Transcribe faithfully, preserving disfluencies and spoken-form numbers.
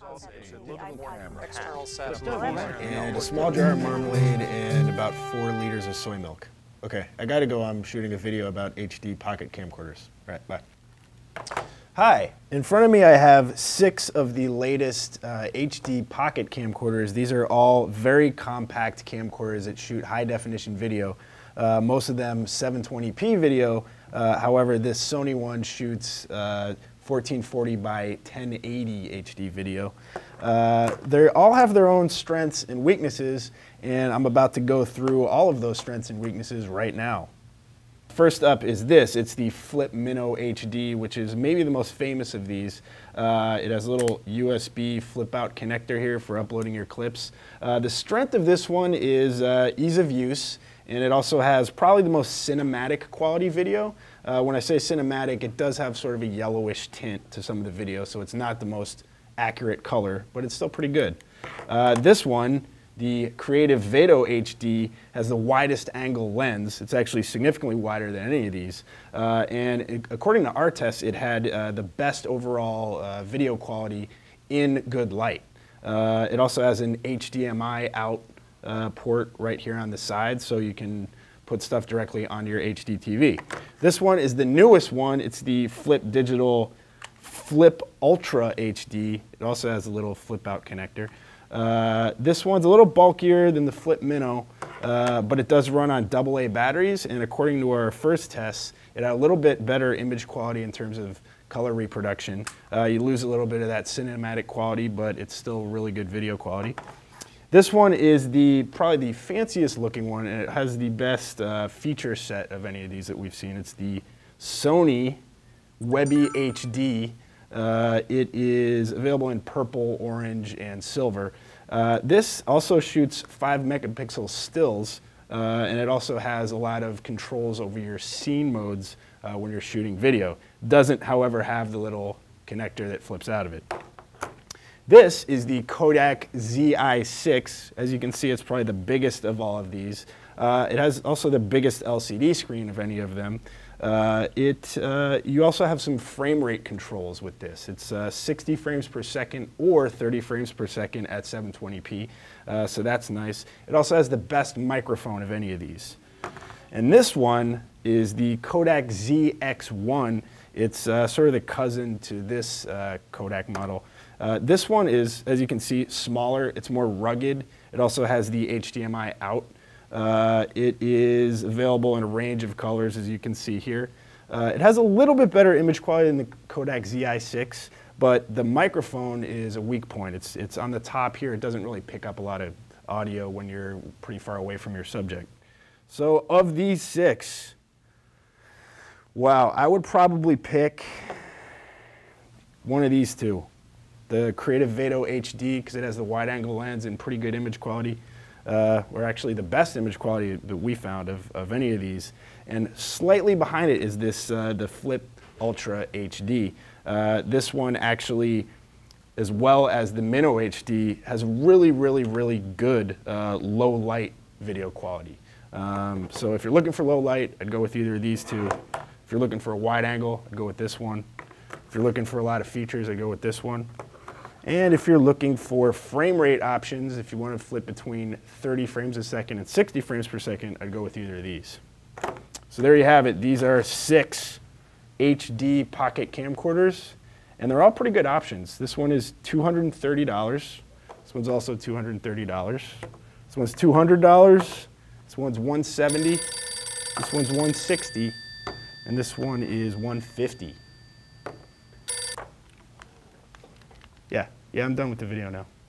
External setup. And a small jar of marmalade and about four liters of soy milk. Okay, I gotta go. I'm shooting a video about H D pocket camcorders. All right, bye. Hi, in front of me I have six of the latest uh, H D pocket camcorders. These are all very compact camcorders that shoot high definition video. Uh, most of them seven twenty p video. Uh, however, this Sony one shoots uh, fourteen forty by ten eighty H D video. Uh, they all have their own strengths and weaknesses, and I'm about to go through all of those strengths and weaknesses right now. First up is this. It's the Flip Minnow H D, which is maybe the most famous of these. Uh, it has a little U S B flip-out connector here for uploading your clips. Uh, the strength of this one is uh, ease of use, and it also has probably the most cinematic quality video. Uh, when I say cinematic, it does have sort of a yellowish tint to some of the video, so it's not the most accurate color, but it's still pretty good. Uh, this one, the Creative Vado H D, has the widest angle lens. It's actually significantly wider than any of these. Uh, and it, according to our tests, it had uh, the best overall uh, video quality in good light. Uh, it also has an H D M I out uh, port right here on the side, so you can put stuff directly on your H D T V. This one is the newest one. It's the Flip Digital Flip Ultra H D. It also has a little flip out connector. Uh, this one's a little bulkier than the Flip Minnow, uh, but it does run on double A batteries, and according to our first tests, it had a little bit better image quality in terms of color reproduction. Uh, you lose a little bit of that cinematic quality, but it's still really good video quality. This one is the probably the fanciest looking one, and it has the best uh, feature set of any of these that we've seen. It's the Sony Webby H D. Uh, it is available in purple, orange, and silver. Uh, this also shoots five megapixel stills, uh, and it also has a lot of controls over your scene modes uh, when you're shooting video. Doesn't, however, have the little connector that flips out of it. This is the Kodak Z I six. As you can see, it's probably the biggest of all of these. Uh, it has also the biggest L C D screen of any of them. Uh, it, uh, you also have some frame rate controls with this. It's uh, sixty frames per second or thirty frames per second at seven twenty p, uh, so that's nice. It also has the best microphone of any of these. And this one is the Kodak Z X one. It's uh, sort of the cousin to this uh, Kodak model. Uh, this one is, as you can see, smaller. It's more rugged. It also has the H D M I out. Uh, it is available in a range of colors, as you can see here. Uh, it has a little bit better image quality than the Kodak Z I six, but the microphone is a weak point. It's, it's on the top here. It doesn't really pick up a lot of audio when you're pretty far away from your subject. So of these six, wow, I would probably pick one of these two. The Creative Vado H D, because it has the wide angle lens and pretty good image quality. Uh, or actually the best image quality that we found of, of any of these. And slightly behind it is this, uh, the Flip Ultra H D. Uh, this one actually, as well as the Minnow H D, has really, really, really good uh, low light video quality. Um, so if you're looking for low light, I'd go with either of these two. If you're looking for a wide angle, I'd go with this one. If you're looking for a lot of features, I'd go with this one. And if you're looking for frame rate options, if you want to flip between thirty frames a second and sixty frames per second, I'd go with either of these. So there you have it. These are six H D pocket camcorders, and they're all pretty good options. This one is two hundred thirty dollars. This one's also two hundred thirty dollars. This one's two hundred dollars. This one's one hundred seventy dollars. This one's one hundred sixty dollars. And this one is one hundred fifty dollars. Yeah, yeah, I'm done with the video now.